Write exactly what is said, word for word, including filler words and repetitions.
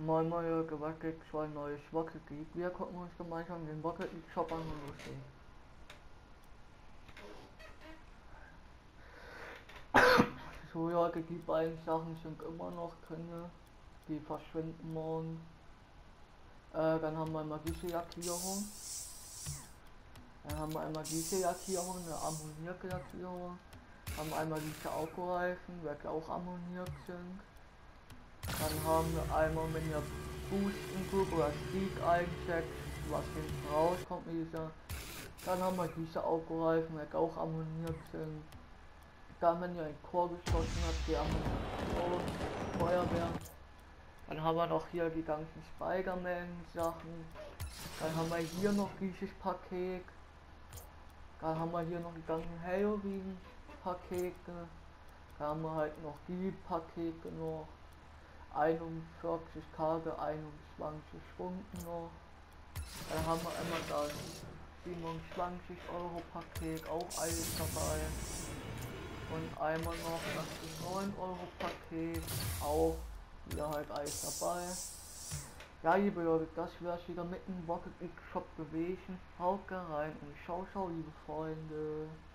Moin Moin, Jörg, Wackelig, zwei neue Rocket League. Wir gucken uns gemeinsam den Rocket League Shop an und loslegen. So, ja, die beiden Sachen sind immer noch drin. Die verschwinden morgen. Äh, dann haben wir einmal diese Lackierung. Dann haben wir einmal diese Lackierung, eine ammonierte Lackierung. Haben wir einmal diese Autoreifen, welche auch ammoniert sind. Dann haben wir einmal mit der Boosten Group oder Speed eincheckt, was hinten rauskommt mit dieser. Dann haben wir diese Autoreifen, welche auch ammoniert sind. Dann, wenn ihr ein Tor geschossen habt, die Ammunition, Feuerwehr. Dann haben wir noch hier die ganzen Spider-Man Sachen. Dann haben wir hier noch dieses Paket. Dann haben wir hier noch die ganzen Halloween Pakete. Dann haben wir halt noch die Pakete noch. einundvierzig Tage, einundzwanzig Stunden noch. Dann haben wir immer das siebenundzwanzig Euro Paket, auch alles dabei. Und einmal noch das neun Euro Paket, auch wieder halt alles dabei. Ja, liebe Leute, das wäre es wieder mit dem Rocket League Shop gewesen. Haut rein und ciao, ciao, liebe Freunde.